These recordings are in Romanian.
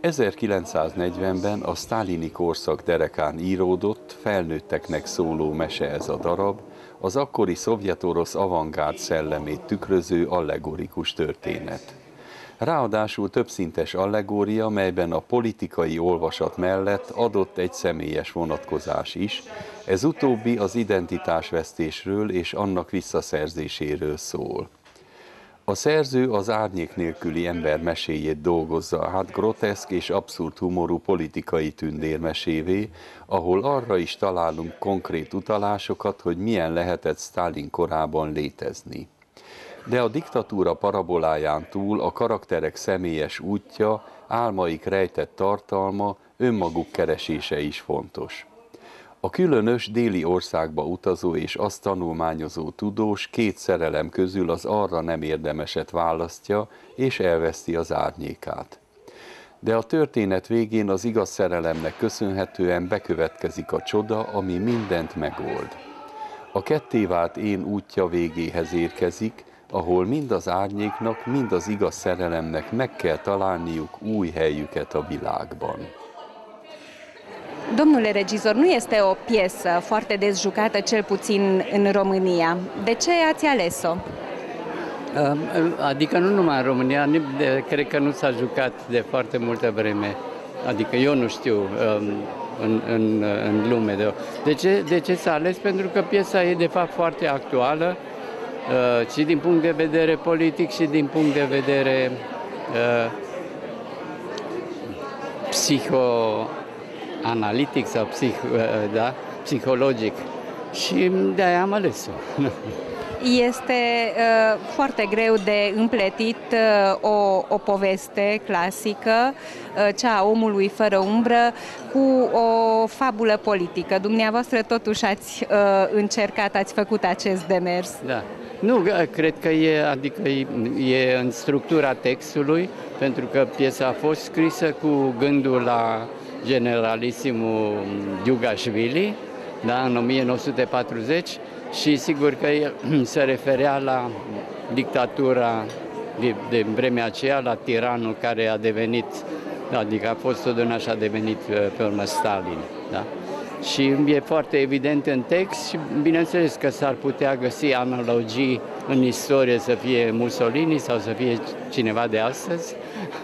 1940-ben a sztálini korszak derekán íródott, felnőtteknek szóló mese ez a darab, az akkori szovjet-orosz avantgárd szellemét tükröző allegorikus történet. Ráadásul többszintes allegória, melyben a politikai olvasat mellett adott egy személyes vonatkozás is, ez utóbbi az identitásvesztésről és annak visszaszerzéséről szól. A szerző az árnyék nélküli ember meséjét dolgozza át groteszk és abszurd humorú politikai tündérmesévé, ahol arra is találunk konkrét utalásokat, hogy milyen lehetett Sztálin korában létezni. De a diktatúra paraboláján túl a karakterek személyes útja, álmaik rejtett tartalma, önmaguk keresése is fontos. A különös déli országba utazó és azt tanulmányozó tudós két szerelem közül az arra nem érdemeset választja, és elveszti az árnyékát. De a történet végén az igaz szerelemnek köszönhetően bekövetkezik a csoda, ami mindent megold. A kettévált én útja végéhez érkezik, ahol mind az árnyéknak, mind az igaz szerelemnek meg kell találniuk új helyüket a világban. Domnule regizor, nu este o piesă foarte des jucată, cel puțin în România. De ce ați ales-o? Adică nu numai în România, cred că nu s-a jucat de foarte multă vreme. Adică eu nu știu în lume. De ce s-a ales? Pentru că piesa e de fapt foarte actuală și din punct de vedere politic și din punct de vedere psihoanalitic sau psihologic. Și de-aia am ales-o. Este foarte greu de împletit o poveste clasică, cea a omului fără umbră, cu o fabulă politică. Dumneavoastră totuși ați încercat, ați făcut acest demers. Da. Nu, cred că e în structura textului, pentru că piesa a fost scrisă cu gândul la generalisimul Iugașvili, da, în 1940, și sigur că el se referea la dictatura de vremea aceea, la tiranul care a devenit, adică a fost totdeauna și a devenit pe urmă Stalin. Da? Și e foarte evident în text și bineînțeles că s-ar putea găsi analogii în istorie, să fie Mussolini sau să fie cineva de astăzi.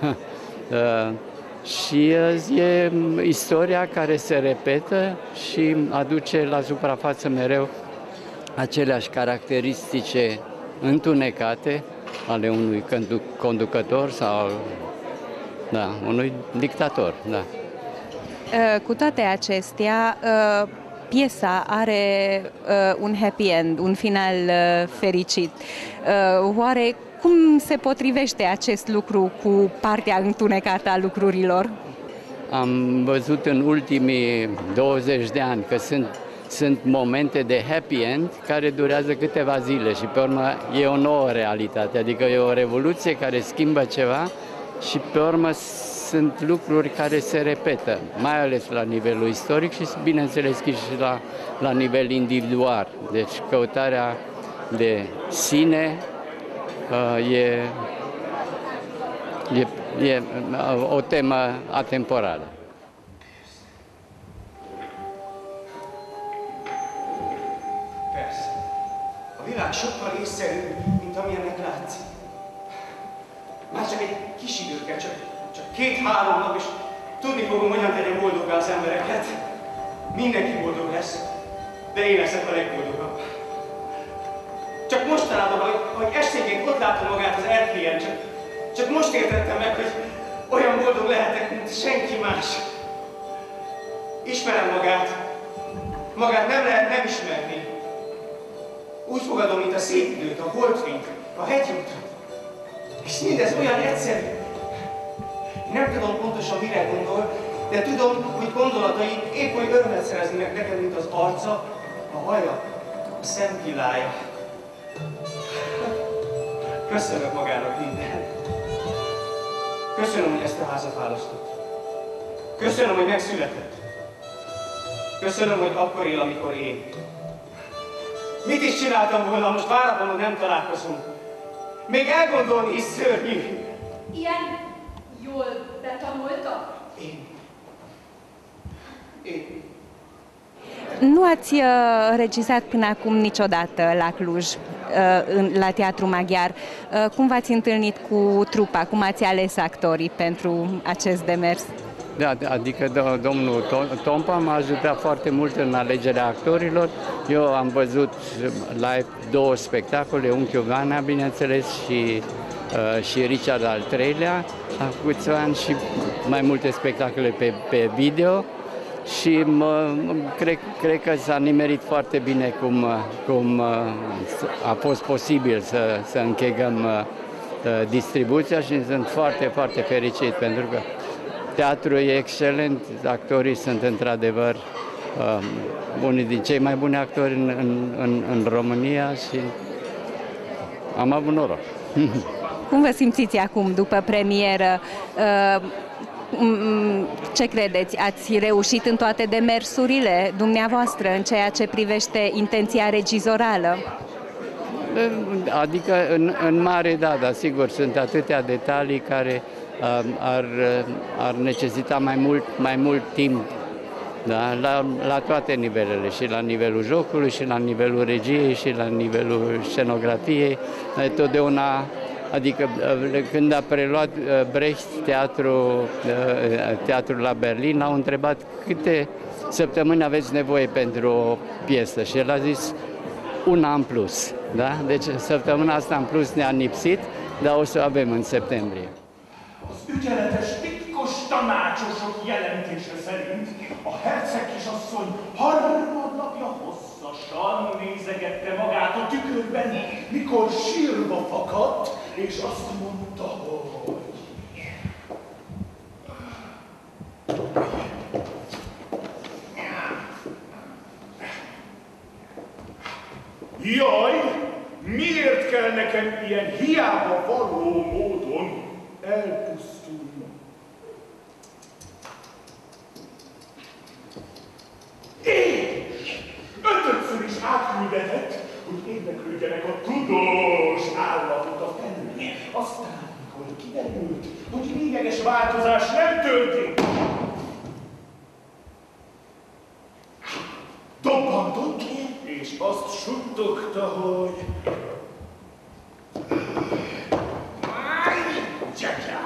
Și e istoria care se repetă și aduce la suprafață mereu aceleași caracteristice întunecate ale unui conducător sau unui dictator. Da. Cu toate acestea, piesa are un happy end, un final fericit. Oare cum se potrivește acest lucru cu partea întunecată a lucrurilor? Am văzut în ultimii 20 de ani că sunt momente de happy end care durează câteva zile și pe urmă e o nouă realitate, adică e o revoluție care schimbă ceva și pe urmă sunt lucruri care se repetă, mai ales la nivelul istoric și bineînțeles și la nivel individual. Deci căutarea de sine e o temă atemporală. A világ sokkal észszerűbb, mint amilyennek látszik. Már csak egy kis idő kell, csak 2-3 nap, és tudni fogom, hogyan tegyen boldoggá az embereket. Mindenki boldog lesz, de én leszek a legboldogabb. Csak mostanában, hogy esténként ott látom magát az erkélyen, csak most értettem meg, hogy olyan boldog lehetek, mint senki más. Ismerem magát nem lehet nem ismerni. Úgy fogadom, mint a szép időt, a holdfényt, a hegyutat. És mindez olyan egyszerű. Nem tudom pontosan, mire gondol, de tudom, hogy gondolatai épp oly örömet szereznének nekem, mint az arca, a haja, a szempillája. Köszönök magának mindent. Köszönöm, hogy ezt a házat választott. Köszönöm, hogy megszületett. Köszönöm, hogy akkor él, amikor én. Mit is csináltam volna, most váratlanul nem találkozunk? Még elgondolni is szörnyű. Ilyen Jól betanultak? Én. Nu ați regizat până acum niciodată la Cluj, la Teatru Maghiar. Cum v-ați întâlnit cu trupa? Cum ați ales actorii pentru acest demers? Da, adică domnul Tompa m-a ajutat foarte mult în alegerea actorilor. Eu am văzut live 2 spectacole, Unchiul Vana, bineînțeles, și Richard al III-lea, acum câțiva ani, și mai multe spectacole pe video. Și cred că s-a nimerit foarte bine cum a fost posibil să închegăm distribuția și sunt foarte, foarte fericit pentru că teatrul e excelent, actorii sunt într-adevăr unii din cei mai buni actori în România și am avut noroc. Cum vă simțiți acum după premieră? Ce credeți? Ați reușit în toate demersurile dumneavoastră în ceea ce privește intenția regizorală? Adică în mare, da, dar sigur, sunt atâtea detalii care ar necesita mai mult timp, da? La toate nivelele, și la nivelul jocului, și la nivelul regiei, și la nivelul scenografiei. Totdeauna, adică când a preluat Brecht teatrul la Berlin, l-au întrebat câte săptămâni aveți nevoie pentru o piesă și el a zis 1 an în plus. Da? Deci săptămâna asta în plus ne-a nipsit, dar o să o avem în septembrie. Az ügyeletes titkos tanácsosok jelentése szerint a herceg kisasszony harmadnapja hosszasan nézegette magát a tükörben, mikor sírva fakadt, és azt mondta, hogy... Jaj, miért kell nekem ilyen hiába való módon elpusztulnom? És 5-ször is átküldetett, hogy érdeklődjenek a tudós állapota felül. Aztán, mikor kiderült, hogy lényeges változás nem történt, dobbantott, és azt suttogta, hogy... Gyertyá!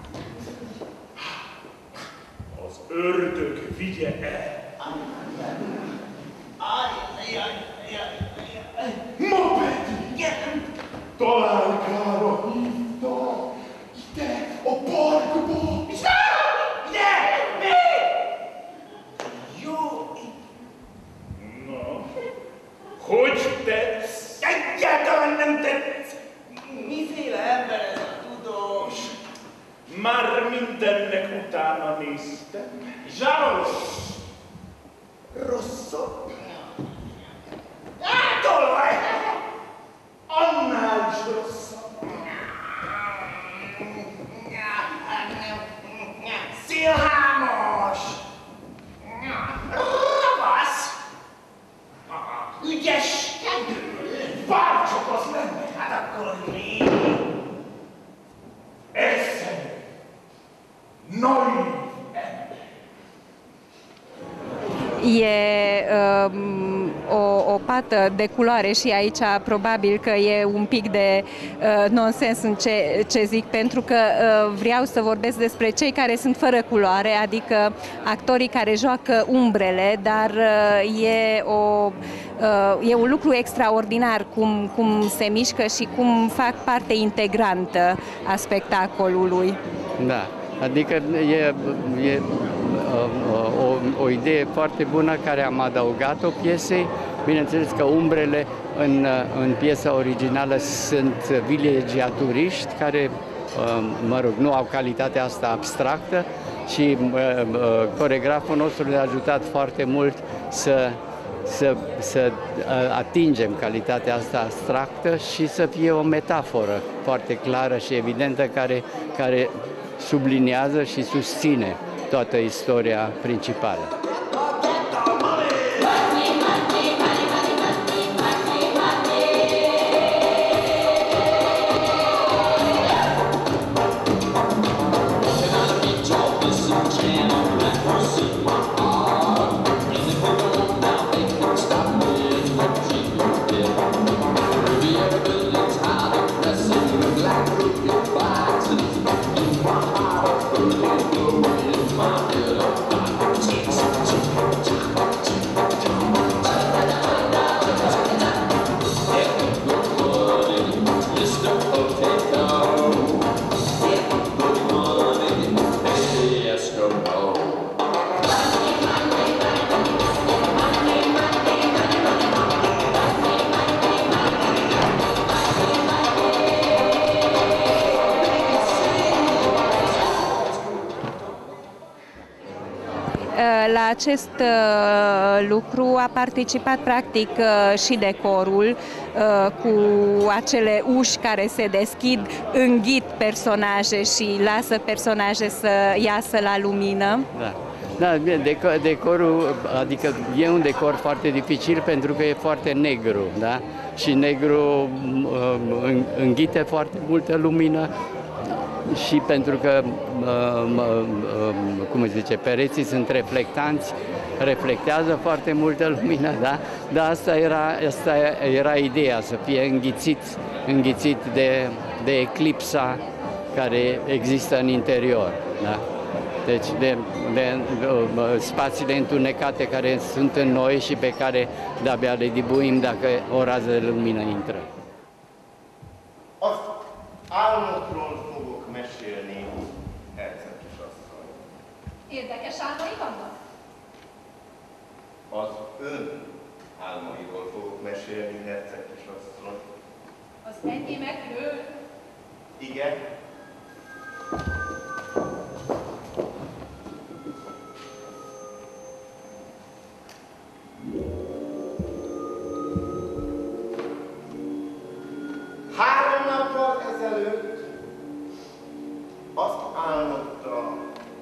Az ördög vigye el! Ma pedig találkára hívta ide a parkba! Ide! Mi? Jó! Na, hogy tetsz? Egyáltalán nem tetsz! Miféle ember ez a tudós? Már mindennek utána néztem. Zsaros! Rosszabb? Tolvaj! Annál is rosszabb! Szélhámos! Ravasz! Ügyeskedő! Bárcsak az lenne, hát akkor mi? Egyszerű! Naív ember! O pată de culoare și aici probabil că e un pic de nonsens în ce zic, pentru că vreau să vorbesc despre cei care sunt fără culoare, adică actorii care joacă umbrele, dar e un lucru extraordinar cum se mișcă și cum fac parte integrantă a spectacolului. Da, adică e o idee foarte bună care am adăugat-o piesei. Bineînțeles că umbrele în piesa originală sunt vilegiaturiști care, mă rog, nu au calitatea asta abstractă și coregraful nostru ne-a ajutat foarte mult să atingem calitatea asta abstractă și să fie o metaforă foarte clară și evidentă care subliniază și susține toată istoria principală. La acest lucru a participat practic și decorul cu acele uși care se deschid, înghit personaje și lasă personaje să iasă la lumină. Da, decorul, adică e un decor foarte dificil pentru că e foarte negru, da? Și negru înghite foarte multă lumină și pentru că, cum se zice, pereții sunt reflectanți, reflectează foarte multă lumină, da? Dar asta era ideea, să fie înghițit de eclipsa care există în interior, da? Deci de spațiile întunecate care sunt în noi și pe care de-abia le dibuim dacă o rază de lumină intră. Az álmokról fogok mesélni, Herceg kisasszony. Érdekes álmai vannak? Az ön álmairól fogok mesélni, Herceg kisasszony. Az enyémekről? Igen. Három nappal ezelőtt azt álmodtam,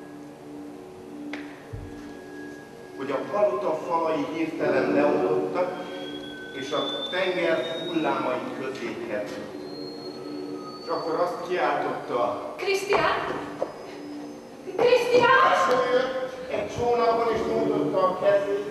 hogy a palota falai hirtelen leomlottak, és a tenger hullámai közé került. És akkor azt kiáltotta, Krisztián! Krisztián! jött egy csónakon és nyújtotta a kezét.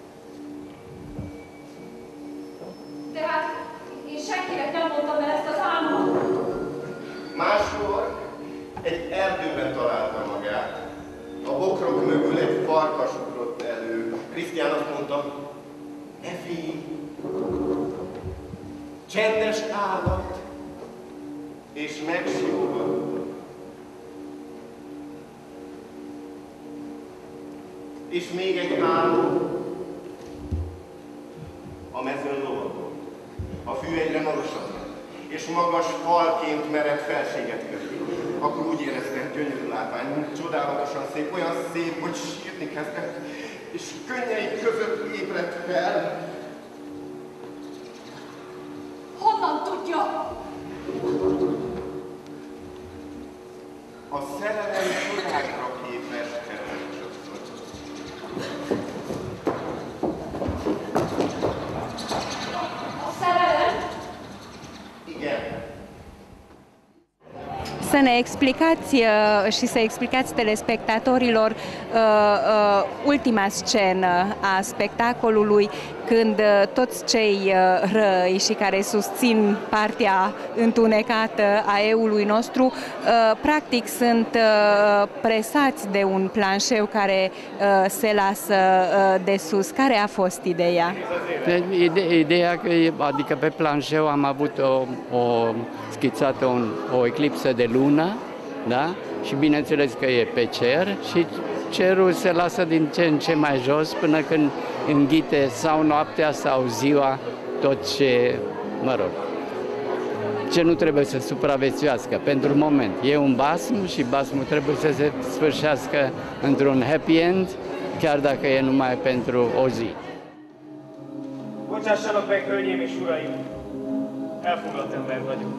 De hát én senkinek nem mondtam el ezt az álmot. Máskor egy erdőben találta magát. A bokrok mögül egy farkas ugrott elő. Krisztián azt mondta, ne félj! Csendes állat! És megsimogatta. És még egy álom. A mezőn lovagolt. A fű egyre magasabb lett, és magas falként meredt felséget köti. Akkor úgy éreztem, gyönyörű látvány, csodálatosan szép, olyan szép, hogy sírni kezdett, és könnyei között ébredt fel. Honnan tudja? A szerelem csodákra képes, hercegsasszony. A szerelem? Igen. Să ne explicați și să explicați telespectatorilor ultima scenă a spectacolului, când toți cei răi și care susțin partea întunecată a eului nostru practic sunt presați de un planșeu care se lasă de sus. Care a fost ideea? Ideea că, adică pe planșeu am avut schițată o eclipsă de lună, da? Și bineînțeles că e pe cer și cerul se lasă din ce în ce mai jos până când înghite sau noaptea sau ziua tot ce, mă rog, ce nu trebuie să supraviețuiască pentru moment. E un basm și basmul trebuie să se sfârșească într-un happy end, chiar dacă e numai pentru o zi. Bocsássanak meg, hölgyeim és uraim! Elfoglalt ember vagyok.